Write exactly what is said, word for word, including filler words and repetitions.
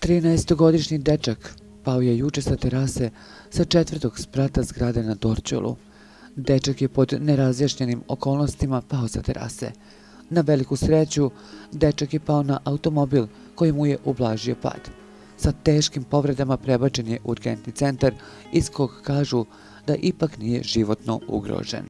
Trinaestogodišnji dečak pao je juče sa terase sa četvrtog sprata zgrade na Dorćolu. Dečak je pod nerazjašnjenim okolnostima pao sa terase. Na veliku sreću, dečak je pao na automobil koji mu je ublažio pad. Sa teškim povredama prebačen je u urgentni centar iz kog kažu da ipak nije životno ugrožen.